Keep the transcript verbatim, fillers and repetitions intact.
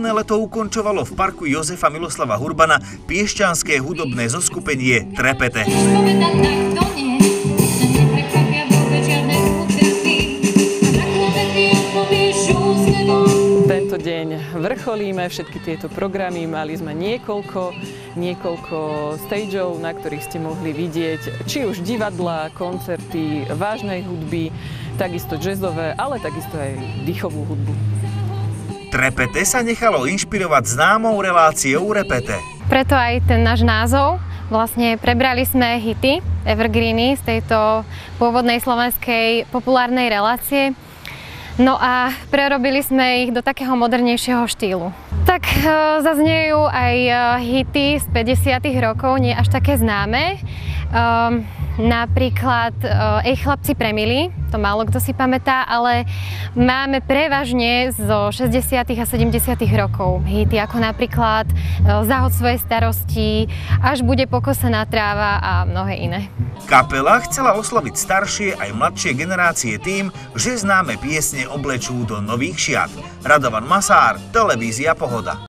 Posledné leto ukončovalo v parku Jozefa Miloslava Hurbana piešťanské hudobné zoskupenie Trepete. Tento deň vrcholíme všetky tieto programy, mali sme niekoľko, niekoľko stageov, na ktorých ste mohli vidieť či už divadlá, koncerty, vážnej hudby, takisto jazzové, ale takisto aj dýchovú hudbu. Trepete sa nechalo inšpirovať známou reláciou Repete. Preto aj ten náš názov. Vlastne prebrali sme hity, evergreeny z tejto pôvodnej slovenskej populárnej relácie. No a prerobili sme ich do takého modernejšieho štýlu. Tak e, zaznejú aj e, hity z päťdesiatych rokov, nie až také známe. E, napríklad e, Ej chlapci premili, to málo kto si pamätá, ale máme prevažne zo šesťdesiatych a sedemdesiatych rokov hity, ako napríklad e, Zahod svojej starosti, Až bude pokosená tráva a mnohé iné. Kapela chcela osloviť staršie aj mladšie generácie tým, že známe piesne oblečú do nových šiat. Radovan Masár, televízia Pohoda.